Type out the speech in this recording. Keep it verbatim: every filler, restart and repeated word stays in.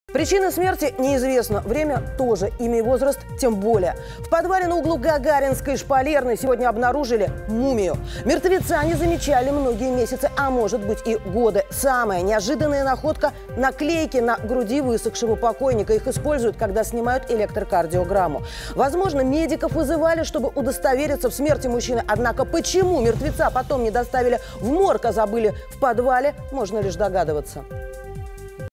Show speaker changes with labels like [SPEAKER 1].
[SPEAKER 1] Причина смерти неизвестна, время тоже, имя и возраст тем более. В подвале на углу Гагаринской и Шпалерной сегодня обнаружили мумию. Мертвеца не замечали многие месяцы, а может быть и годы. Самая неожиданная находка – наклейки на груди высохшего покойника. Их используют, когда снимают электрокардиограмму. Возможно, медиков вызывали, чтобы удостовериться в смерти мужчины. Однако почему мертвеца потом не доставили в морг, а забыли в подвале, можно лишь догадываться.